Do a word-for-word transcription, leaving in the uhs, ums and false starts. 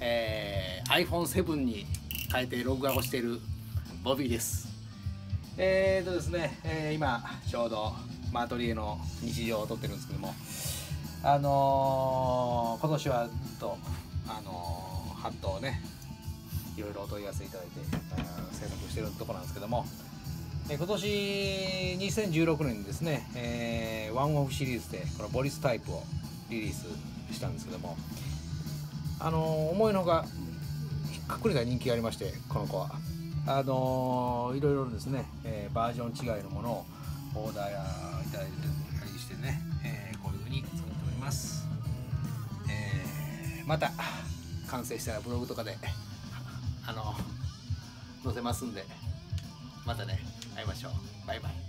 えー、アイフォンセブン に変えて録画をしているボビーです。えーとですね、えー、今ちょうどマトリエの日常を撮ってるんですけども、あのー、今年はずっとあのー、ハットをねいろいろお問い合わせいただいて制作してるところなんですけども、えー、今年にせんじゅうろくねんにですね、えー、ワンオフシリーズでこのボリスタイプをリリースしたんですけども、あのー、思いのほか隠れた人気がありまして、この子はあのー、いろいろですね、えー、バージョン違いのものをオーダーいただいたりしてね、えー、こういう風に作っております。えー、また完成したらブログとかであの載せますんで、またね会いましょう。バイバイ。